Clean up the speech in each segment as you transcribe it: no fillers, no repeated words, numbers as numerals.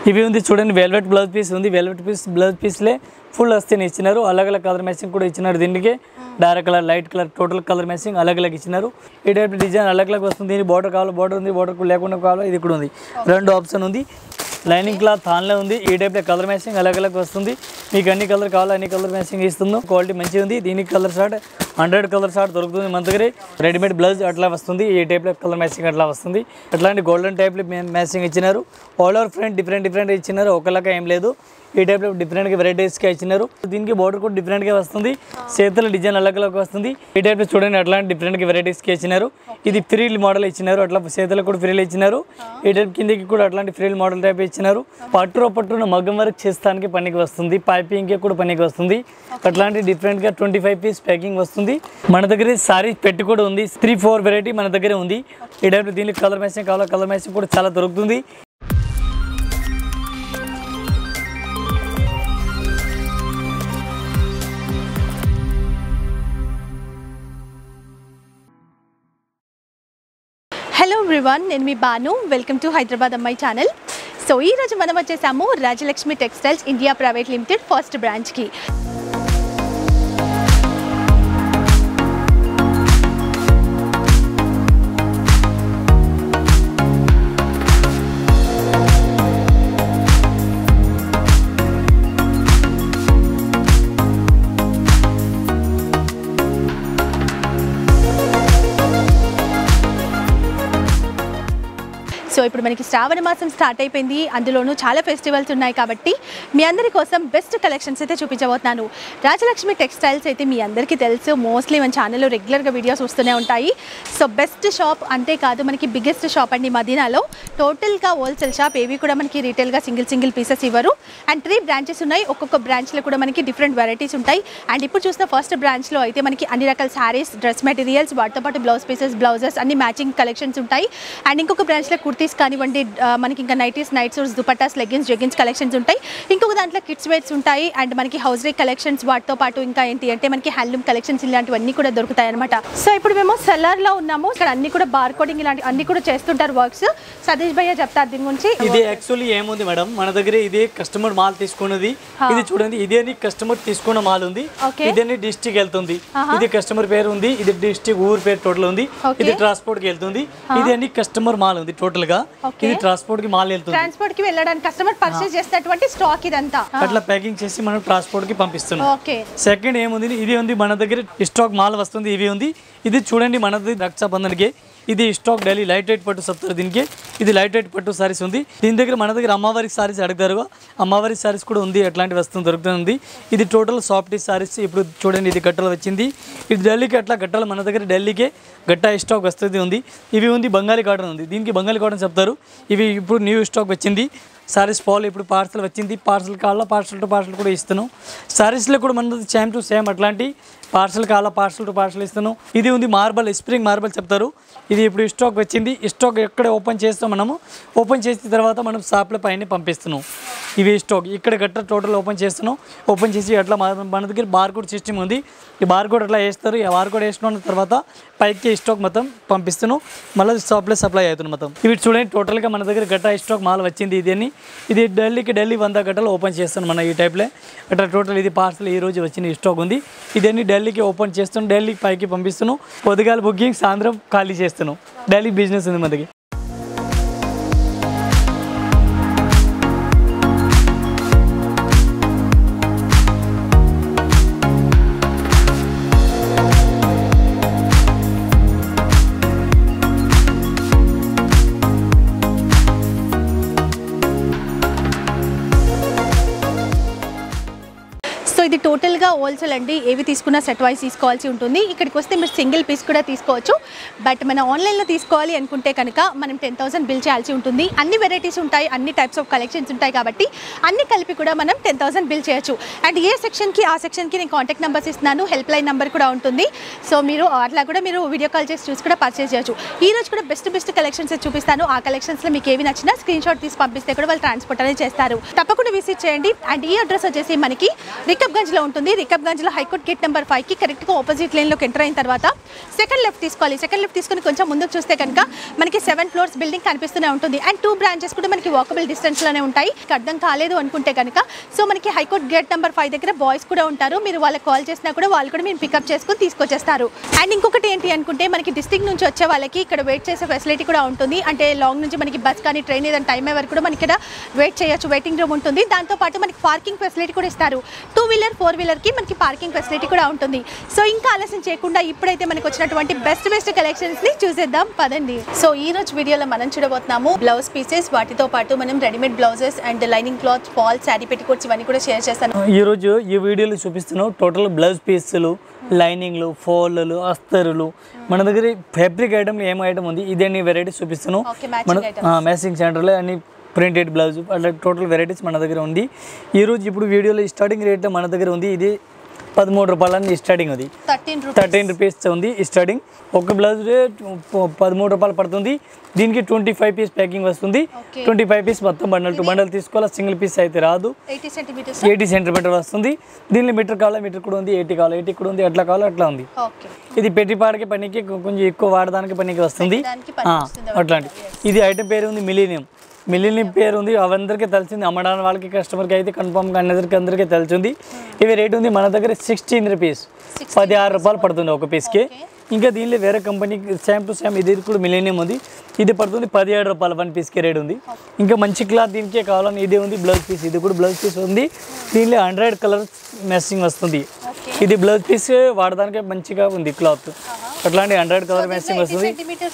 ఇవి ఉంది చూడండి వెల్వెట్ బ్లౌజ్ పీస్ ఉంది వెల్వెట్ బ్లౌజ్ పీస్లే ఫుల్ వస్తేనే ఇచ్చినారు अलग अलग కలర్ మ్యాచింగ్ కూడా ఇచ్చినారు దీనికి dark colour light colour total colour matching अलग अलग ఇచ్చినారు ఈ టైప్ డిజైన్ अलग अलग వస్తుంది దీని బోర్డర్ కావాలి బోర్డర్ ఉంది బోర్డర్ లేకుండా కావాలి ఇది కూడా ఉంది రెండు ఆప్షన్ ఉంది లైనింగ్ క్లాత్ ఆన్లో ఉంది ఈ టైప్ కలర్ మ్యాచింగ్ अलग अलग వస్తుంది మీకు అన్ని కలర్ కావాలో అన్ని కలర్ మ్యాచింగ్ ఇస్తున్నాం క్వాలిటీ మంచిగా ఉంది దీనికి కలర్ షార్ట్ 100 కలర్ షార్ట్ దొరుకుతుంది మన దగ్గర రెడీమేడ్ బ్లౌజ్ అట్లా వస్తుంది ఈ టైప్ కలర్ మ్యాచింగ్ అట్లా వస్తుంది అట్లాంటి గోల్డెన్ టైప్ మ్యాచింగ్ ఇచ్చినారు ఆల్ ఓవర్ ఫ్రంట్ డిఫరెంట్ ఇచ్చినారు ఒకలాగా ఏం లేదు ఈ టైప్ డిఫరెంట్ గా వెరైటీస్ గా ఇచ్చినారు దీనికి బోర్డర్ కూడా డిఫరెంట్ గా వస్తుంది చేతుల డిజైన్ अलग अलग వస్తుంది ఈ టైప్ చూడండి అట్లాంటి డిఫరెంట్ గా వెరైటీస్ గా ఇచ్చినారు ఇది ఫ్రీల్ మోడల్ ఇచ్చినారు అట్లా చేతులకు కూడా ఫ్రీల్ ఇచ్చినారు ఈ టైప్ కిందకి కూడా అట్లాంటి ఫ్రీల్ మోడల్ టైప్ ఇచ్చినారు పట్టున మగ్గం వర్క్ చేస్తానికి పనికి వస్తుంది పైపింగ్ కి కూడా పనికి వస్తుంది అట్లాంటి డిఫరెంట్ గా 25 పీస్ ప్యాకింగ్ వస్తుంది మన దగ్గర సారీ పెట్టి కూడా ఉంది 3-4 వెరైటీ మన దగ్గర ఉంది ఈ టైప్ దీనికి కలర్ మ్యాచింగ్ కావాలా కలర్ మ్యాచింగ్ కూడా చాలా దొరుకుతుంది హలో ఎవ్రీవన్ నేను మీ బాను వెల్కమ్ టు హైదరాబాద్ అమ్మాయి ఛానల్ సో ఈ రోజు మనం వచ్చేసాము Rajalakshmi textiles India private limited first branch కి సో ఇప్పుడు మనకి శ్రావణ మాసం స్టార్ట్ అయిపోయింది అందులోనూ చాలా ఫెస్టివల్స్ ఉన్నాయి కాబట్టి మీ అందరి కోసం బెస్ట్ కలెక్షన్స్ అయితే చూపించబోతున్నాను రాజలక్ష్మి టెక్స్టైల్స్ అయితే మీ అందరికీ తెలుసు మోస్ట్లీ మన ఛానల్లో రెగ్యులర్గా వీడియోస్ వస్తూనే ఉంటాయి సో బెస్ట్ షాప్ అంతేకాదు మనకి బిగ్గెస్ట్ షాప్ అండి మదీనాలో టోటల్గా హోల్సేల్ షాప్ ఏవి కూడా మనకి రీటైల్గా సింగిల్ పీసెస్ ఇవ్వరు అండ్ 3 బ్రాంచెస్ ఉన్నాయి ఒక్కొక్క బ్రాంచ్లో కూడా మనకి డిఫరెంట్ వెరైటీస్ ఉంటాయి అండ్ ఇప్పుడు చూసిన ఫస్ట్ బ్రాంచ్లో అయితే మనకి అన్ని రకాల శారీస్ డ్రెస్ మెటీరియల్స్ వాటితో పాటు బ్లౌజ్ పీసెస్ బ్లౌజెస్ అన్ని మ్యాచింగ్ కలెక్షన్స్ ఉంటాయి అండ్ ఇంకొక బ్రాంచ్లో కుర్తీస్ కానివ్వండి మనకి ఇంకా nighties night suits dupattas leggings jeggings collections ఉంటాయి ఇంకొక దాంట్లో కిడ్స్ వేర్స్ ఉంటాయి అండ్ మనకి హౌస్ రేక్ కలెక్షన్స్ వాటితో పాటు ఇంకా ఏంటి అంటే మనకి హ్యాండ్లూమ్ కలెక్షన్స్ ఇలాంటివన్నీ కూడా దొరుకుతాయి అనమాట సో ఇప్పుడు మేము సెల్లర్లో ఉన్నాము ఇక్కడ అన్ని కూడా బార్ కోడింగ్ ఇలాంటి అన్ని కూడా చేస్తుంటారు వర్క్స్ సతీష్ భయ్య చెప్తారు దీని గురించి ఇది యాక్చువల్లీ ఏముంది మేడం మన దగ్గర ఇదే కస్టమర్ మాల్ తీసుకున్నది ఇది చూడండి ఇదే కస్టమర్ తీసుకున్న మాల్ ఉంది ఇదే డిస్ట్రిక్ట్ వెళ్తుంది ఇది కస్టమర్ పేరు ఉంది ఇది డిస్ట్రిక్ట్ ఊరు పేరు టోటల్ ఉంది ఇది ట్రాన్స్పోర్ట్ కి వెళ్తుంది ఇది కస్టమర్ మాల్ ఉంది టోటల్ గా ఇది ట్రాన్స్పోర్ట్ కి మాల్ వెళ్తుంది ట్రాన్స్పోర్ట్ కి వెళ్ళడానికి కస్టమర్ పర్చేస్ చేసినటువంటి స్టాక్ ఇదంతా అట్లా ప్యాకింగ్ చేసి మనం ట్రాన్స్పోర్ట్ కి పంపిస్తున్నాం సెకండ్ ఏముంది ఇది ఉంది మన దగ్గర స్టాక్ మాల్ వస్తుంది ఇవి ఉంది ఇది చూడండి మనది రక్షాబంధన్ కి ఇది స్టాక్ డైలీ లైట్ వెయిట్ పట్టు చెప్తారు దీనికి ఇది లైట్ వెయిట్ పట్టు సారీస్ ఉంది దీని దగ్గర మన దగ్గర అమ్మవారి సారీస్ అడుగుతారు అమ్మవారి సారీస్ కూడా ఉంది అట్లాంటి వస్తువు దొరుకుతుంది ఇది టోటల్ సాఫ్ట్ సారీస్ ఇప్పుడు చూడండి ఇది గట్టలు వచ్చింది ఇది ఢిల్లీకి అట్లా గట్టలు మన దగ్గర ఢిల్లీకే గట్టా స్టాక్ వస్తుంది ఉంది ఇవి ఉంది బంగాళీ కాటన్ ఉంది దీనికి బంగాళీ కాటన్ చెప్తారు ఇవి ఇప్పుడు న్యూ స్టాక్ వచ్చింది సారీస్ ఫాల్ ఇప్పుడు పార్సల్ వచ్చింది పార్సల్ కావాలా పార్సల్ టు పార్సల్ కూడా ఇస్తున్నాం సారీస్లో కూడా మనది సేమ్ టు సేమ్ అట్లాంటి పార్సల్ కావాలా పార్సల్ టు పార్సల్ ఇస్తున్నాం ఇది ఉంది మార్బల్ స్ప్రింగ్ మార్బల్ చెప్తారు ఇది ఇప్పుడు స్టాక్ వచ్చింది స్టాక్ ఎక్కడ ఓపెన్ చేస్తాం మనము ఓపెన్ చేసిన తర్వాత మనం షాప్ల పైన పంపిస్తున్నాం ఇవి స్టాక్ ఇక్కడ గట్ట టోటల్ ఓపెన్ చేస్తున్నాం ఓపెన్ చేసి అట్లా మన దగ్గర బార్కోడ్ సిస్టమ్ ఉంది ఈ బార్కోడ్ అట్లా వేస్తారు ఈ బార్కోడ్ వేసిన తర్వాత పైకి స్టాక్ మొత్తం పంపిస్తున్నాం మళ్ళీ షాప్లో సప్లై అవుతుంది మొత్తం ఇవి చూడండి టోటల్గా మన దగ్గర గట్ట స్టాక్ మాల్ వచ్చింది ఇది ఢిల్లీ 100 గట్టలు ఓపెన్ చేస్తాను మన ఈ టైప్లో అట్లా టోటల్ ఇది పార్సల్ ఈ రోజు వచ్చిన స్టాక్ ఉంది ఇదన్నీ ఢిల్లీకి ఓపెన్ చేస్తున్నాం ఢిల్లీకి పైకి పంపిస్తున్నాం పొద్దుగాల బుకింగ్ సాయంత్రం ఖాళీ చేస్తున్నాం ఢిల్లీ బిజినెస్ ఉంది మనకి ఇది టోటల్గా హోల్సేల్ అండి ఏవి తీసుకున్నా సెట్ వైస్ తీసుకోవాల్సి ఉంటుంది ఇక్కడికి వస్తే మీరు సింగిల్ పీస్ కూడా తీసుకోవచ్చు బట్ మన ఆన్లైన్లో తీసుకోవాలి అనుకుంటే కనుక మనం 10,000 బిల్ చేయాల్సి ఉంటుంది అన్ని వెరైటీస్ ఉంటాయి అన్ని టైప్స్ ఆఫ్ కలెక్షన్స్ ఉంటాయి కాబట్టి అన్ని కలిపి కూడా మనం 10,000 బిల్ చేయొచ్చు అండ్ ఏ సెక్షన్కి ఆ సెక్షన్కి నేను కాంటాక్ట్ నెంబర్స్ ఇస్తున్నాను హెల్ప్ లైన్ నెంబర్ కూడా ఉంటుంది సో మీరు అట్లా కూడా మీరు వీడియో కాల్ చేసి చూసి కూడా పర్చేస్ చేయొచ్చు ఈ రోజు కూడా బెస్ట్ కలెక్షన్స్ చూపిస్తాను ఆ కలెక్షన్స్లో మీకు ఏవి నచ్చినా స్క్రీన్ షాట్ తీసి పంపిస్తే కూడా వాళ్ళు ట్రాన్స్పోర్ట్ అనేది చేస్తారు తప్పకుండా విజిట్ చేయండి అండ్ ఈ అడ్రస్ వచ్చేసి మనకి రికబ్గంజ్లో ఉంటుంది రికబ్గంజ్లో హైకోర్ట్ గేట్ నెంబర్ 5 కి కరెక్ట్గా ఆపోజిట్ లైన్లోకి ఎంటర్ అయిన తర్వాత సెకండ్ లెఫ్ట్ తీసుకోవాలి. సెకండ్ లెఫ్ట్ తీసుకుని కొంచెం ముందుకు చూస్తే కనుక మనకి 7 ఫ్లోర్స్ బిల్డింగ్ కనిపిస్తూనే ఉంటుంది. అండ్ 2 బ్రాంచెస్ కూడా మనకి వాకబుల్ డిస్టెన్స్లోనే ఉంటాయి. అర్థం కాలేదు అనుకుంటే కనుక సో మనకి హైకోర్ట్ గేట్ నెంబర్ 5 దగ్గర బాయ్స్ కూడా ఉంటారు. మీరు వాళ్ళకి కాల్ చేసినా కూడా వాళ్ళు కూడా మీరు పికప్ చేసుకుని తీసుకొచ్చేస్తారు. అండ్ ఇంకొకటి ఏంటి అనుకుంటే మనకి డిస్ట్రిక్ట్ నుంచి వచ్చే వాళ్ళకి ఇక్కడ వెయిట్ చేసే ఫెసిలిటీ కూడా ఉంటుంది. అంటే లాంగ్ నుంచి మనకి బస్ కానీ ట్రైన్ ఏదైనా టైం అయ్యే వరకు కూడా మనకి ఇక్కడ వెయిట్ చేయొచ్చు. వెయిటింగ్ రూమ్ ఉంటుంది. దాంతోపాటు మనకి పార్కింగ్ ఫెసిలిటీ కూడా ఇస్తారు. 2 వీలర్ 4 వీలర్కి మనకి పార్కింగ్ ఫెసిలిటీ కూడా ఉంటుంది. సో ఇంకా ఆలస్యం చేయకుండా ఇప్పుడైతే మనకు వచ్చినటువంటి బెస్ట్ కలెక్షన్స్ని చూసేద్దాం పదండి. సో ఈ రోజు వీడియోలో మనం చూడబోతున్నాము బ్లౌజ్ పీసెస్, వాటితో పాటు మనం readymade blouses and lining cloth, fall, sari petticoats ఇవన్నీ కూడా షేర్ చేస్తాను. ఈ రోజు ఈ వీడియోలో చూపిస్తున్నాం టోటల్ బ్లౌజ్ పీసులు, లైనింగ్లు, ఫోల్లు, అస్తరులు, మన దగ్గర ఫ్యాబ్రిక్ ఐటమ్ ఏం ఐటమ్ ఉంది ఇదే వెరైటీస్ చూపిస్తున్నాం. మన మ్యాచింగ్ సెంటర్లో అన్ని ప్రింటెడ్ బ్లౌజ్ అట్లా టోటల్ వెరైటీస్ మన దగ్గర ఉంది. ఈరోజు ఇప్పుడు వీడియోలో స్టార్టింగ్ రేట్ మన దగ్గర ఉంది. ఇది 13 రూపాయలని స్టార్టింగ్ ఉంది. 13 రూపీస్ ఉంది స్టార్టింగ్. ఒక బ్లౌజ్ 13 రూపాయలు పడుతుంది. దీనికి 25 పీస్ ప్యాకింగ్ వస్తుంది. 25 పీస్ మొత్తం బండల్ టు బండల్ తీసుకోవాలి. సింగిల్ పీస్ అయితే రాదు. 80 సెంటీమీటర్ వస్తుంది. దీనిలో మీటర్ కావాలా మీటర్ కూడా ఉంది, 80 కావాలి 80 కూడా ఉంది, అట్లా కావాలా అట్లా ఉంది. ఇది పెట్టిపాడికి పనికి కొంచెం ఎక్కువ వాడడానికి పనికి వస్తుంది అట్లాంటి. ఇది ఐటమ్ పేరు ఉంది మిలీనియం పేరు ఉంది. అవందరికీ తెలిసింది. అమ్మడానికి వాళ్ళకి కస్టమర్కి అయితే కన్ఫర్మ్గా అందరికీ తెలిసింది. ఇవి రేట్ ఉంది మన దగ్గర 16 రూపీస్, 16 రూపాయలు పడుతుంది ఒక పీస్కి. ఇంకా దీనిలో వేరే కంపెనీకి సేమ్ టు సేమ్ ఇది కూడా మిలీనియం ఉంది. ఇది పడుతుంది 17 రూపాయలు 1 పీస్కి రేట్ ఉంది. ఇంకా మంచి క్లాత్ దీనికే కావాలని ఇదే ఉంది బ్లౌజ్ పీస్. ఇది కూడా బ్లౌజ్ పీస్ ఉంది. దీనిలో 100 కలర్ మ్యాచింగ్ వస్తుంది. ఇది బ్లౌజ్ పీస్ వాడడానికి మంచిగా ఉంది క్లాత్. అట్లాంటి 100 కలర్ మ్యాచింగ్ వస్తుంది.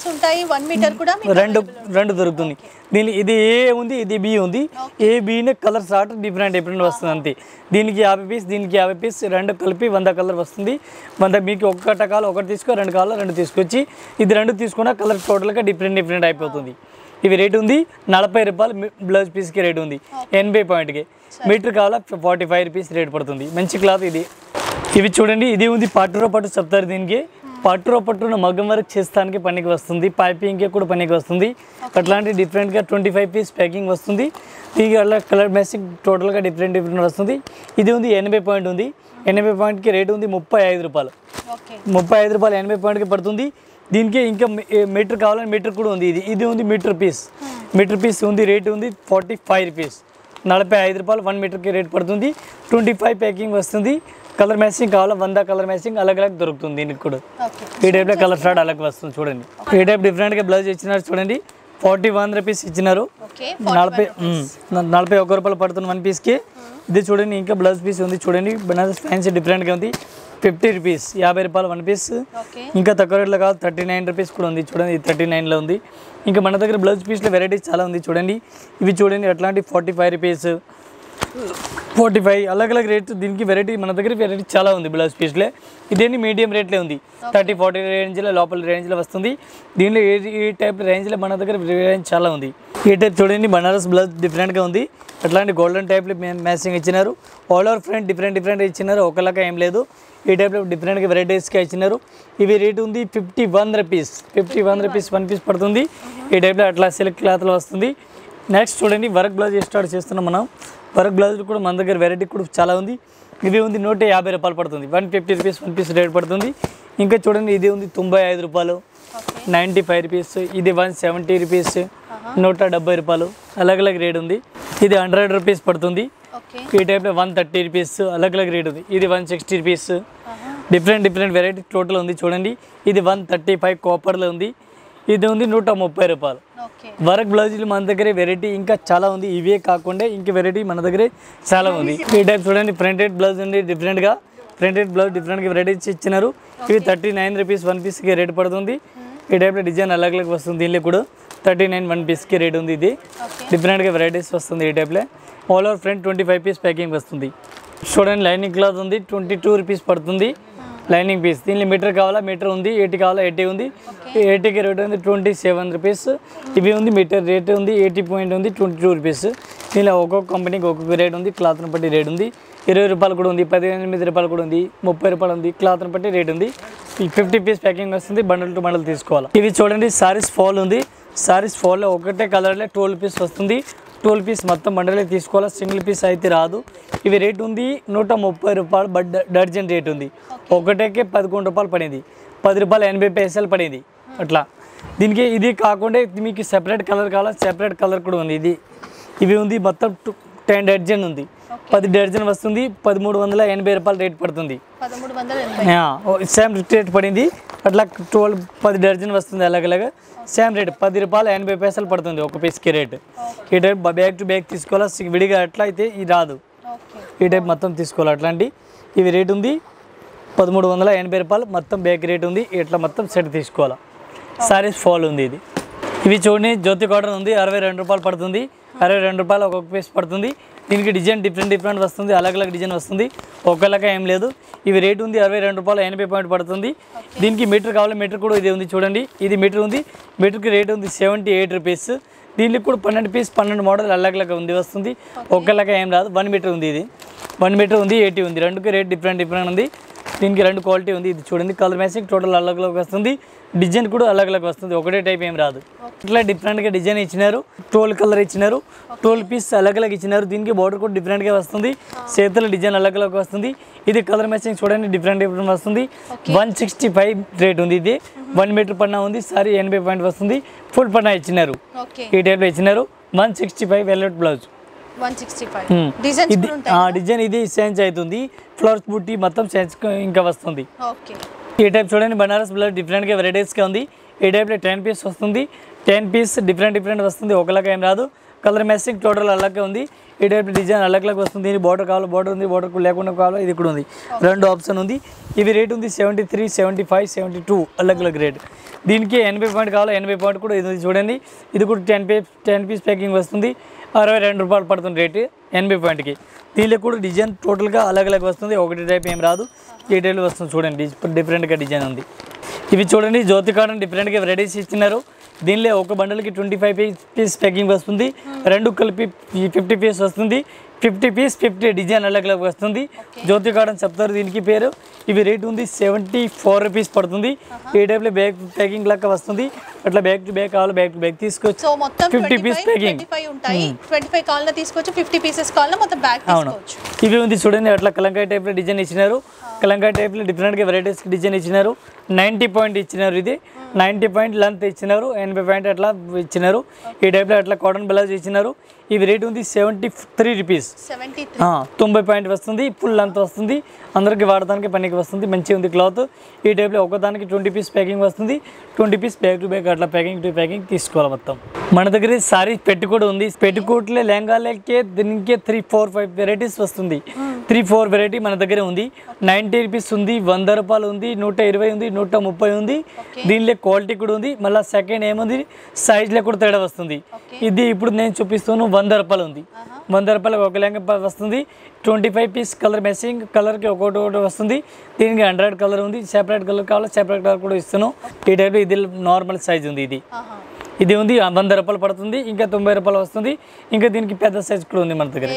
రెండు దొరుకుతుంది. దీని ఇది ఏ ఉంది, ఇది బి ఉంది. ఏ బినే కలర్ షార్ట్ డిఫరెంట్ వస్తుంది అంతే. దీనికి 50 పీస్, దీనికి 50 పీస్, రెండు కలిపి 100 కలర్ వస్తుంది. 100 మీకు ఒకటి కావాలి ఒకటి తీసుకో, రెండు కావాలి రెండు తీసుకొచ్చి ఇది రెండు తీసుకున్న కలర్ టోటల్గా డిఫరెంట్ అయిపోతుంది. ఇవి రేట్ ఉంది 40 రూపాయలు బ్లౌజ్ పీస్కి రేట్ ఉంది. 80 పాయింట్కి మీటర్ కావాలా 45 రూపీస్ రేట్ పడుతుంది. మంచి క్లాత్ ఇది. ఇవి చూడండి, ఇది ఉంది పట్టులో పట్టు చెప్తారు. దీనికి పట్టున మగ్గం వర్క్ చేస్తానికి పనికి వస్తుంది. పైపింగ్కి కూడా పనికి వస్తుంది. అట్లాంటి డిఫరెంట్గా 25 పీస్ ప్యాకింగ్ వస్తుంది. దీనికి అలా కలర్ మ్యాచింగ్ టోటల్గా డిఫరెంట్ వస్తుంది. ఇది ఉంది 80 పాయింట్ ఉంది. 80 పాయింట్కి రేట్ ఉంది 35 రూపాయలు. 35 రూపాయలు 80 పాయింట్కి పడుతుంది. దీనికి ఇంకా మీటర్ కావాలని మీటర్ కూడా ఉంది. ఇది ఉంది మీటర్ పీస్ ఉంది. రేట్ ఉంది 45 రూపీస్, 45 రూపాయలు 1 మీటర్కి రేట్ పడుతుంది. 25 ప్యాకింగ్ వస్తుంది. కలర్ మ్యాచింగ్ కావాలా 100 కలర్ మ్యాచింగ్ అలాగ్ దొరుకుతుంది. దీనికి కూడా ఈ టైప్లో కలర్ షార్ట్ అలాగే వస్తుంది. చూడండి ఈ టైప్ డిఫరెంట్గా బ్లౌజ్ ఇచ్చినారు. చూడండి 41 రూపీస్ ఇచ్చినారు. 41 రూపాయలు పడుతుంది 1 పీస్కి. ఇది చూడండి ఇంకా బ్లౌజ్ పీస్ ఉంది. చూడండి బనారస్ ఫ్యాన్సీ డిఫరెంట్గా ఉంది. 50 రూపీస్, 50 రూపాయలు 1 పీస్. ఇంకా తక్కువ రేట్లో కావాలి 39 రూపీస్ కూడా ఉంది. చూడండి ఇది 39లో ఉంది. ఇంకా మన దగ్గర బ్లౌజ్ పీస్లో వెరైటీస్ చాలా ఉంది. చూడండి ఇవి చూడండి అట్లాంటి 45 రూపీస్, 45 అలాగ్ రేట్. దీనికి వెరైటీ మన దగ్గర వెరైటీ చాలా ఉంది బ్లౌజ్ పీస్లో. ఇదేంటి మీడియం రేట్లే ఉంది. 30-40 రేంజ్లో లోపల రేంజ్లో వస్తుంది. దీనిలో ఈ టైప్ రేంజ్లో మన దగ్గర రేంజ్ చాలా ఉంది. ఈ టైప్ చూడండి బనారస్ బ్లౌజ్ డిఫరెంట్గా ఉంది. అట్లాంటి గోల్డెన్ టైప్లో మ్యాచింగ్ ఇచ్చినారు. ఆల్ ఓవర్ ఫ్రంట్ డిఫరెంట్ ఇచ్చినారు. ఒకలాగా ఏం లేదు. ఈ టైప్లో డిఫరెంట్గా వెరైటీస్గా ఇచ్చినారు. ఇవి రేట్ ఉంది 51 రూపీస్, 1 పీస్ పడుతుంది. ఈ టైప్లో అట్లా సిల్క్ క్లాత్లో వస్తుంది. నెక్స్ట్ చూడండి వర్క్ బ్లౌజ్ స్టార్ట్ చేస్తున్నాం మనం. వర్క్ బ్లౌజ్ కూడా మన దగ్గర వెరైటీ కూడా చాలా ఉంది. ఇది ఉంది 150 రూపాయలు పడుతుంది. 150 రూపీస్ 1 పీస్ రేట్ పడుతుంది. ఇంకా చూడండి ఇది ఉంది 95 రూపాయలు, 95 రూపీస్. ఇది 170 రూపీస్, 170 రూపాయలు అలాగ్ రేట్ ఉంది. ఇది 100 రూపీస్ పడుతుంది. ఈ టైప్లో 130 రూపీస్ అలాగ్ రేట్ ఉంది. ఇది 160 రూపీస్. డిఫరెంట్ వెరైటీ టోటల్ ఉంది. చూడండి ఇది 135 కాపర్లో ఉంది. ఇది ఉంది 130 రూపాయలు. వర్క్ బ్లౌజులు మన దగ్గర వెరైటీ ఇంకా చాలా ఉంది. ఇవే కాకుండా ఇంకా వెరైటీ మన దగ్గర చాలా ఉంది. ఈ టైప్ చూడండి ప్రింటెడ్ బ్లౌజ్ ఉంది. ప్రింటెడ్ బ్లౌజ్ డిఫరెంట్గా వెరైటీస్ ఇచ్చినారు. ఇవి 39 రూపీస్ 1 పీస్కి రేట్ పడుతుంది. ఈ టైప్లో డిజైన్ అలాగ్ వస్తుంది. దీనిలో కూడా 39 1 పీస్కి రేట్ ఉంది. ఇది డిఫరెంట్గా వెరైటీస్ వస్తుంది. ఈ టైప్లో all over front 25 piece packing వస్తుంది. చూడండి లైనింగ్ క్లాత్ ఉంది. 22 రూపీస్ పడుతుంది లైనింగ్ పీస్. దీనిలో మీటర్ కావాలా మీటర్ ఉంది. 80 కావాలా 80 ఉంది. 80కి రేట్ ఉంది 27 రూపీస్. ఇవి ఉంది మీటర్ రేట్ ఉంది 80 పాయింట్ ఉంది 22 రూపీస్. దీనిలో ఒక్కొక్క కంపెనీకి ఒక్కొక్క రేట్ ఉంది. క్లాత్ని బట్టి రేట్ ఉంది. 20 రూపాయలు కూడా ఉంది, 18 రూపాయలు కూడా ఉంది, 30 రూపాయలు ఉంది. క్లాత్ని బట్టి రేట్ ఉంది. 50 పీస్ ప్యాకింగ్ వస్తుంది. బండల్ టు బండల్ తీసుకోవాలి. ఇవి చూడండి సారీస్ ఫాల్ ఉంది. సారీస్ ఫాల్లో ఒకటే కలర్లో 12 పీస్ వస్తుంది. 12 పీస్ మొత్తం బండలే తీసుకోవాలా, సింగిల్ పీస్ అయితే రాదు. ఇవి రేట్ ఉంది 130 రూపాయలు, బట్ డర్జన్ రేట్ ఉంది. ఒకటేకే 11 రూపాయలు పడింది, 10 రూపాయలు 80 పైసలు పడింది అట్లా. దీనికి ఇది కాకుండా మీకు సెపరేట్ కలర్ కావాలా, సెపరేట్ కలర్ కూడా ఉంది. ఇవి ఉంది మొత్తం 10 డర్జన్ ఉంది, 10 డర్జన్ వస్తుంది, 1380 రూపాయలు రేట్ పడుతుంది. సేమ్ రేట్ పడింది అట్లా. 10 డర్జన్ వస్తుంది అలాగలాగా సేమ్ రేట్ 10 రూపాయలు 80 పైసలు పడుతుంది ఒక పీస్కి రేట్. ఈ టైప్ బ్యాగ్ టు బ్యాగ్ తీసుకోవాలా, విడిగా అట్లా అయితే ఇది రాదు. ఈ టైప్ మొత్తం తీసుకోవాలి అట్లాంటి. ఇవి రేట్ ఉంది 1380 రూపాయలు, మొత్తం బ్యాగ్ రేట్ ఉంది. ఇట్లా మొత్తం సెట్ తీసుకోవాలా. సారీస్ ఫాల్ ఉంది ఇది. ఇవి చూడండి జ్యోతి కాటన్ ఉంది, 62 రూపాయలు పడుతుంది. 62 రూపాయలు ఒక్కొక్క పీస్ పడుతుంది. దీనికి డిజైన్ డిఫరెంట్ వస్తుంది, అలగ్ డిజైన్ వస్తుంది, ఒకలాగా ఏం లేదు. ఇవి రేట్ ఉంది 62 రూపాయలు 80 పాయింట్ పడుతుంది. దీనికి మీటర్ కావాలి, మీటర్ కూడా ఇది ఉంది చూడండి. ఇది మీటర్ ఉంది, మీటర్కి రేట్ ఉంది 78 రూపీస్. దీనికి కూడా 12 పీస్ 12 మోడల్ అలగ్ ఉంది వస్తుంది, ఒకలాగా ఏం రాదు. 1 మీటర్ ఉంది, ఇది 1 మీటర్ ఉంది, 80 ఉంది. రెండుకి రేట్ డిఫరెంట్ ఉంది. దీనికి 2 క్వాలిటీ ఉంది. ఇది చూడండి కలర్ మ్యాచింగ్ టోటల్ అలగ్ వస్తుంది, డిజైన్ కూడా అలగ్ వస్తుంది, ఒకటే టైప్ ఏం రాదు. ఇట్లా డిఫరెంట్గా డిజైన్ ఇచ్చినారు, 12 కలర్ ఇచ్చినారు, 12 పీస్ అలగ్ ఇచ్చినారు. దీనికి బార్డర్ కూడా డిఫరెంట్గా వస్తుంది, చేతుల డిజైన్ అలగ్ వస్తుంది. ఇది కలర్ మ్యాచింగ్ చూడండి డిఫరెంట్ వస్తుంది. 165 రేట్ ఉంది. ఇది 1 మీటర్ పన్నా ఉంది, సారీ 80 పాయింట్ వస్తుంది. ఫుల్ పన్నా ఇచ్చినారు, ఈ టైప్లో ఇచ్చినారు. 165 వెల్వెట్ బ్లౌజ్. డిజైన్ ఇది చేంజ్ అవుతుంది, ఫ్లవర్స్ బుట్టి మొత్తం చేంజ్ ఇంకా వస్తుంది. ఈ టైప్ చూడండి బనారస్ బ్లౌజ్ డిఫరెంట్గా వెరైటీస్గా ఉంది. ఈ టైప్లో 10 పీస్ వస్తుంది, 10 పీస్ డిఫరెంట్ వస్తుంది, ఒకలాగా ఏం రాదు. కలర్ మ్యాచింగ్ టోటల్ అలాగే ఉంది. ఈ టైప్ డిజైన్ అలగ్ వస్తుంది. దీని బార్డర్ కావాలి, బార్డర్ ఉంది, బార్డర్ లేకుండా కావాలి, ఇది కూడా ఉంది. 2 ఆప్షన్ ఉంది. ఇవి రేట్ ఉంది 73, 75, 72 అలగ్ రేట్. దీనికి 80 పాయింట్ కావాలి, 80 పాయింట్ కూడా ఇది ఉంది చూడండి. ఇది కూడా 10 పీస్ ప్యాకింగ్ వస్తుంది, 62 రూపాయలు పడుతుంది రేటు 80 పాయింట్కి. దీనిలో కూడా డిజైన్ టోటల్గా అలగ్ వస్తుంది, ఒకటి టైప్ ఏం రాదు. ఈ టైప్లో వస్తుంది చూడండి, డిఫరెంట్గా డిజైన్ ఉంది. ఇవి చూడండి జ్యోతి కాటన్ డిఫరెంట్గా వెరైటీస్ ఇచ్చినారు. దీనిలో ఒక బండల్కి 25 పీస్ ప్యాకింగ్ వస్తుంది, 2 కలిపి 50 పీస్ వస్తుంది. 50 పీస్ 50 డిజైన్ అలగ్ వస్తుంది. జ్యోతి కాటన్ చెప్తారు దీనికి పేరు. ఇవి రేట్ ఉంది 74 రూపీస్ పడుతుంది. ఈ టైప్లో బ్యాగ్ ప్యాకింగ్ లాగా వస్తుంది. అట్లా బ్యాగ్ టు బ్యాగ్ కావాలి, బ్యాగ్ టు బ్యాగ్ తీసుకోవచ్చు. 50 పీస్ ప్యాకింగ్ 25 కావాలన్నా తీసుకోవచ్చు, 50 పీసెస్ కావాలన్నా మొత్తం బ్యాగ్ తీసుకోవచ్చు. ఇవి ఉంది చూడండి అట్లా కలంకాయ టైప్లో డిజైన్ ఇచ్చినారు. కలంకాయ టైప్లో డిఫరెంట్గా వెరైటీస్కి డిజైన్ ఇచ్చినారు. 90 పాయింట్ ఇచ్చినారు. ఇది 90 పాయింట్ లెంత్ ఇచ్చినారు, 80 పాయింట్ అట్లా ఇచ్చినారు. ఈ టైప్లో అట్లా కాటన్ బ్లౌజ్ ఇచ్చినారు. ఇవి రేట్ ఉంది 73 రూపీస్, 90 పాయింట్ వస్తుంది, ఫుల్ లెంత్ వస్తుంది, అందరికి వాడడానికి పనికి వస్తుంది, మంచిగా ఉంది క్లాత్. ఈ టైప్లో ఒకదానికి 20 పీస్ ప్యాకింగ్ వస్తుంది, 20 పీస్ బ్యాగ్ టు బ్యాగ్ అట్లా ప్యాకింగ్ టు ప్యాకింగ్ తీసుకోవాలి మొత్తం. మన దగ్గర సారీ పెట్టుకోట్ ఉంది. పెట్టుకోట్లే లెహంగాలకే దీనికి 3, 4, 5 వెరైటీస్ వస్తుంది. 3, 4 వెరైటీ మన దగ్గర ఉంది. 90 రూపీస్ ఉంది, 100 రూపాయలు ఉంది, 120 ఉంది, 130 ఉంది. దీనిలో క్వాలిటీ కూడా ఉంది. మళ్ళీ సెకండ్ ఏముంది సైజ్లో కూడా తేడా వస్తుంది. ఇది ఇప్పుడు నేను చూపిస్తాను 100 రూపాయలు ఉంది. 100 రూపాయలు ఒక లెహంగా వస్తుంది. 25 పీస్ కలర్ మ్యాచింగ్ కలర్కి ఒకటి వస్తుంది. దీనికి 100 కలర్ ఉంది, సెపరేట్ కలర్ కావాలి, సెపరేట్ కలర్ కూడా ఇస్తున్నాను. ఈ టైప్లో ఇది నార్మల్ సైజ్ ఉంది. ఇది ఉంది 100 రూపాయలు పడుతుంది, ఇంకా 90 రూపాయలు వస్తుంది. ఇంకా దీనికి పెద్ద సైజ్ కూడా ఉంది మన దగ్గర,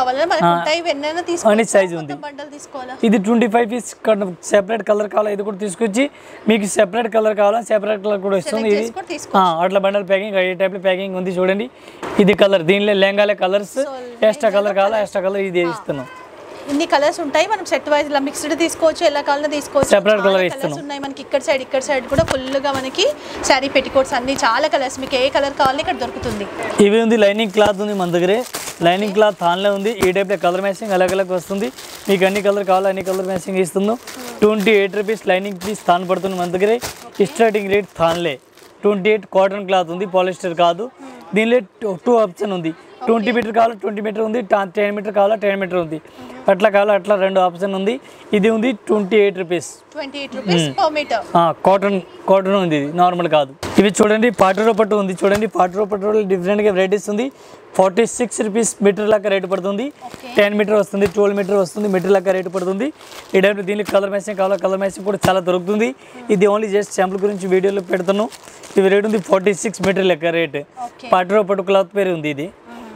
అన్ని సైజ్ ఉంది. ఇది 25 పీస్ సెపరేట్ కలర్ కావాలా, ఇది కూడా తీసుకొచ్చి మీకు సెపరేట్ కలర్ కావాలా, సెపరేట్ కలర్ కూడా ఇస్తుంది. ఇది అట్లా బండల్ ప్యాకింగ్ ఈ టైప్లో ప్యాకింగ్ ఉంది చూడండి. ఇది కలర్, దీనిలో లెహంగాలే కలర్స్, ఎక్స్ట్రా కలర్ కావాలా ఎక్స్ట్రా కలర్ ఇది ఇస్తున్నాం. ఇన్ని కలర్స్ ఉంటాయి, మనం సెట్ వైజ్ ఇలా మిక్స్డ్ తీసుకోవచ్చు, ఎలా కావాలన్నా తీసుకోవచ్చు. సెపరేట్ కలర్ ఇస్తున్నాం ఉన్నాయి మనకి. ఇక్కడ సైడ్ కూడా ఫుల్గా మనకి శారీ పెట్టికోట్స్ అన్ని చాలా కలర్స్, మీకు ఏ కలర్ కావాలని ఇక్కడ దొరుకుతుంది. ఇవి ఉంది లైనింగ్ క్లాత్ ఉంది మన దగ్గరే, లైనింగ్ క్లాత్ థాన్లో ఉంది. ఈ టైప్లో కలర్ మ్యాచింగ్ అలగ్ వస్తుంది. మీకు అన్ని కలర్ కావాలా అన్ని కలర్ మ్యాచింగ్ ఇస్తున్నాం. 28 రూపీస్ లైనింగ్ పీస్ థాన్ పడుతుంది మన దగ్గరే. స్టార్టింగ్ రేట్ థాన్లే 28. కాటన్ క్లాత్ ఉంది, పాలిస్టర్ కాదు. దీనిలో 2 ఆప్షన్ ఉంది. 20 మీటర్ కావాలా 20 మీటర్ ఉంది, 10 మీటర్ కావాలా 10 మీటర్ ఉంది, అట్లా కావాలా అట్లా 2 ఆప్షన్ ఉంది. ఇది ఉంది 28 rupees, 28 rupees per metre. Cotton ఉంది, ఇది నార్మల్ కాదు. ఇవి చూడండి పాటరో పట్టు ఉంది చూడండి. పాటరో పట్టు డిఫరెంట్గా వెరైటీస్ ఉంది. 46 రూపీస్ మీటర్ లాగా రేటు పడుతుంది. 10 మీటర్ వస్తుంది, 12 మీటర్ వస్తుంది, మీటర్ లాగా రేటు పడుతుంది. ఈ టైంలో దీనికి కలర్ మ్యాచింగ్ కావాలా, కలర్ మ్యాచింగ్ కూడా చాలా దొరుకుతుంది. ఇది ఓన్లీ జస్ట్ శాంపుల్ గురించి వీడియోలో పెడుతున్నాను. ఇవి రేట్ ఉంది 46 మీటర్ లెక్క రేట్. పాటరో పట్టు క్లాత్ పేరు ఉంది. ఇది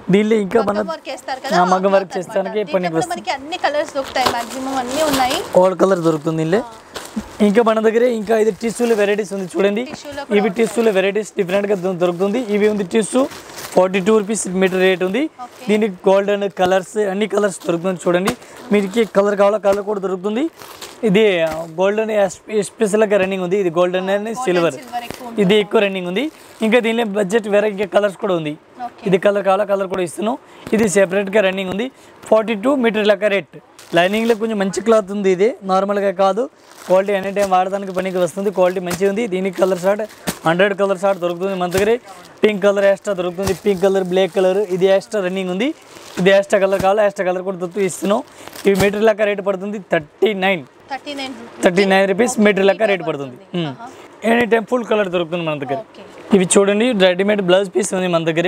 దీనిలో ఇంకా మన వర్క్ చేస్తారు కదా మగ్గం వర్క్ చేస్తానికి పనికి వస్తుంది. మనకి అన్ని కలర్స్ దొరుకుతాయి, మాక్సిమం అన్ని ఉన్నాయి, ఆల్ కలర్ దొరుకుతుంది దీనిలో. ఇంకా మన దగ్గర ఇంకా ఇది టిష్యూల వెరైటీస్ ఉంది చూడండి. ఇవి టిష్యూల వెరైటీస్ డిఫరెంట్గా దొరుకుతుంది. ఇవి ఉంది టిష్యూ 42 రూపీస్ మీటర్ రేట్ ఉంది. దీనికి గోల్డెన్ కలర్స్ అన్ని కలర్స్ దొరుకుతుంది చూడండి. మీకు కలర్ కావాలా కలర్ కూడా దొరుకుతుంది. ఇది గోల్డెన్ ఎస్పెషల్గా రన్నింగ్ ఉంది. ఇది గోల్డెన్ అండ్ సిల్వర్, ఇది ఎక్కువ రన్నింగ్ ఉంది. ఇంకా దీనిలో బడ్జెట్ వేరే ఇంకా కలర్స్ కూడా ఉంది. ఇది కలర్ కావాలా కలర్ కూడా ఇస్తున్నాం. ఇది సెపరేట్గా రన్నింగ్ ఉంది. 42 మీటర్ లెక్క రేట్. లైనింగ్లో కొంచెం మంచి క్లాత్ ఉంది. ఇది నార్మల్గా కాదు, క్వాలిటీ ఎనీ టైం వాడడానికి పనికి వస్తుంది. క్వాలిటీ మంచిగా ఉంది. దీనికి కలర్ షార్ట్ 100 కలర్ షార్ట్ దొరుకుతుంది మన దగ్గర. పింక్ కలర్ ఎక్స్ట్రా దొరుకుతుంది, పింక్ కలర్, బ్లాక్ కలర్, ఇది ఎక్స్ట్రా రన్నింగ్ ఉంది. ఇది ఎక్స్ట్రా కలర్ కావాలా ఎక్స్ట్రా కలర్ కూడా దొరుకుతూ ఇస్తున్నాం. ఇవి మీటర్ లెక్క రేట్ పడుతుంది 39 రూపీస్ మీటర్ లెక్క రేట్ పడుతుంది. ఎనీ టైం ఫుల్ కలర్ దొరుకుతుంది మన దగ్గర. ఇవి చూడండి రెడీమేడ్ బ్లౌజ్ పీస్ ఉంది మన దగ్గర.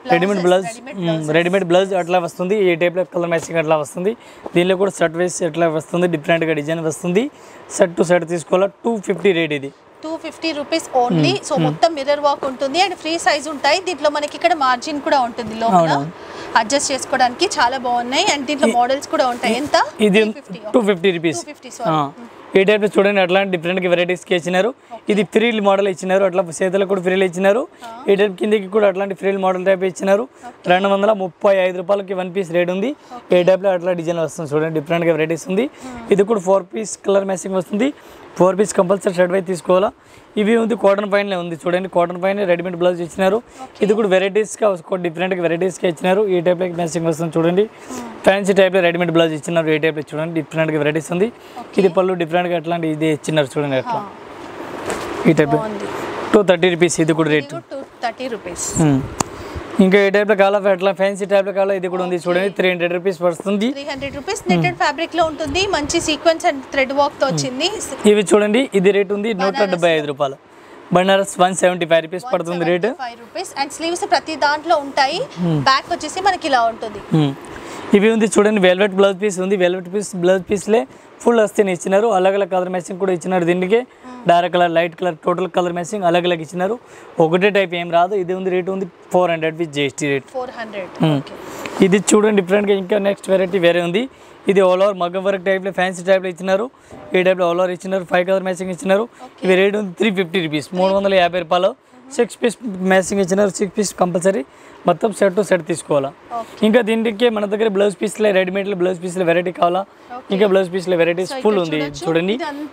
రెడీమేడ్ బ్లౌజ్ అట్లా వస్తుంది. ఈ టైప్లో కలర్ మ్యాచింగ్ అట్లా వస్తుంది. దీనిలో కూడా షర్ట్ వేసి అట్లా వస్తుంది, డిఫరెంట్గా డిజైన్ వస్తుంది. షర్ట్ టు షర్ట్ తీసుకోవాలా 250 రేట్. ఇది 250 రూపీస్ ఓన్లీ. సో మొత్తం మిర్రర్ వర్క్ ఉంటుంది అండ్ ఫ్రీ సైజ్ ఉంటాయి. దీంట్లో మనకి ఇక్కడ మార్జిన్ కూడా ఉంటుంది, లోపల అడ్జస్ట్ చేసుకోవడానికి చాలా బాగున్నాయి. అండ్ దీంట్లో మోడల్స్ కూడా ఉంటాయి. ఎంత? ఇది 250 రూపీస్. ఈ టైప్లో చూడండి అట్లాంటి డిఫరెంట్గా వెరైటీస్కి ఇచ్చినారు. ఇది ఫ్రీల్ మోడల్ ఇచ్చినారు, అట్లా చేతులకు కూడా ఫ్రీలు ఇచ్చినారు. ఈ టైప్ కిందకి కూడా అట్లాంటి ఫ్రీల్ మోడల్ టైప్ ఇచ్చినారు. 235 రూపాయలకి 1 పీస్ రేట్ ఉంది. ఏ టైప్లో అట్లా డిజైన్ వస్తుంది చూడండి, డిఫరెంట్గా వెరైటీస్ ఉంది. ఇది కూడా 4 పీస్ కలర్ మ్యాచింగ్ వస్తుంది. 4 పీస్ కంపల్సరీ షర్ట్ వైపు తీసుకోవాలా. ఇవి ఉంది కాటన్ పైన ఉంది చూడండి, కాటన్ పైన రెడీమేడ్ బ్లౌజ్ ఇచ్చినారు. ఇది కూడా వెరైటీస్గా డిఫరెంట్గా వెరైటీస్గా ఇచ్చినారు. ఈ టైప్లో మ్యాచింగ్ వస్తుంది చూడండి. ఫ్యాన్సీ టైప్లో రెడీమేడ్ బ్లౌజ్ ఇచ్చినారు. ఈ టైప్లో చూడండి డిఫరెంట్గా వెరైటీస్ ఉంది. ఇది పళ్ళు డిఫరెంట్గా అట్లాంటి ఇది ఇచ్చినారు చూడండి అట్లా. ఈ టైప్లో 230 రూపీస్. ఇది కూడా రేట్ 230 రూపీస్. ఇంకా ఏ టైప్లో కావాలా అట్లా ఫ్యాన్సీ టైప్లో కావాలా ఇది కూడా ఉంది చూడండి. 300 రూపీస్ పడుతుంది. 300 రూపీస్ నెట్టెడ్ ఫ్యాబ్రిక్ లో ఉంటుంది. మంచి సీక్వెన్స్ అండ్ థ్రెడ్ వర్క్ తో వచ్చింది. ఇవి చూడండి ఇది రేట్ ఉంది 175 రూపాయలు. బనారస్ 175 రూపీస్ పడుతుంది రేట్. 175 రూపీస్. అండ్ స్లీవ్స్ ప్రతి దాంట్లో ఉంటాయి. బ్యాక్ వచ్చేసి మనకి ఇలా ఉంటుంది. ఇవి ఉంది చూడండి వెల్వెట్ బ్లౌజ్ పీస్ ఉంది. వెల్వెట్ పీస్ బ్లౌజ్ పీస్లే ఫుల్ వస్తేనే ఇచ్చినారు. అలగ్ కలర్ మ్యాచింగ్ కూడా ఇచ్చినారు. దీనికి dark colour, light colour, total colour matching అలగ్ ఇచ్చినారు. ఒకటే టైప్ ఏం రాదు. ఇది ఉంది రేట్ ఉంది 400 విత్ GST రేట్. 400. ఇది చూడండి డిఫరెంట్గా ఇంకా నెక్స్ట్ వెరైటీ వేరే ఉంది. ఇది ఆల్ ఓవర్ మగ్గం వర్క్ టైప్లో ఫ్యాన్సీ టైప్లో ఇచ్చినారు. ఈ టైప్లో ఆల్ ఓవర్ ఇచ్చినారు. 5 కలర్ మ్యాచింగ్ ఇచ్చినారు. ఇవి రేట్ ఉంది 350 రూపీస్, 350 రూపాయలు. 6 పీస్ మ్యాచింగ్ ఇచ్చినారు. 6 పీస్ కంపల్సరీ మొత్తం సెట్ టు సెట్ తీసుకోవాలా. ఇంకా దీనికి మన దగ్గర బ్లౌజ్ పీస్లో రెడీమేడ్లో బ్లౌజ్ పీస్లో వెరైటీ కావాలా. ఇంకా బ్లౌజ్ పీస్లో వెరైటీస్ ఫుల్ ఉంది చూడండి.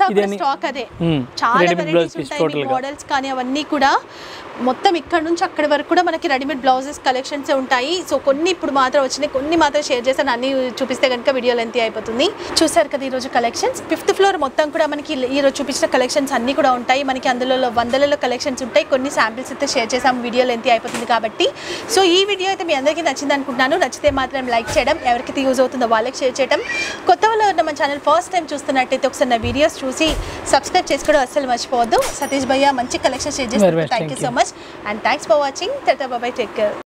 Readymade blouse piece total models కానీ అవన్నీ కూడా మొత్తం ఇక్కడ నుంచి అక్కడి వరకు కూడా మనకి రెడీమేడ్ బ్లౌజెస్ కలెక్షన్స్ ఉంటాయి. సో కొన్ని ఇప్పుడు మాత్రం వచ్చినాయి, కొన్ని మాత్రం షేర్ చేస్తాను. అన్ని చూపిస్తే కనుక వీడియో లెంత్ అయిపోతుంది. చూసారు కదా ఈరోజు కలెక్షన్స్. 5th ఫ్లోర్ మొత్తం కూడా మనకి ఈరోజు చూపించిన కలెక్షన్స్ అన్ని కూడా ఉంటాయి. మనకి అందులో వందలలో కలెక్షన్స్ ఉంటాయి. కొన్ని శాంపిల్స్ అయితే షేర్ చేసాము, వీడియో లెంత్ అయిపోతుంది కాబట్టి. సో ఈ వీడియో అయితే మీ అందరికీ నచ్చింది అనుకుంటున్నాను. నచ్చితే మాత్రం లైక్ చేయడం, ఎవరికైతే యూజ్ అవుతుందో వాళ్ళకి షేర్ చేయడం. కొత్త వాళ్ళు ఉన్న మన ఛానల్ ఫస్ట్ టైం చూస్తున్నట్టయితే ఒకసారి నా వీడియోస్ చూసి సబ్స్క్రైబ్ చేసుకోవడం అస్సలు మర్చిపోవద్దు. సతీష్ భయ్య మంచి కలెక్షన్ షేర్ చేస్తారు. Thank you so much and thanks for watching. Tata bye, take care.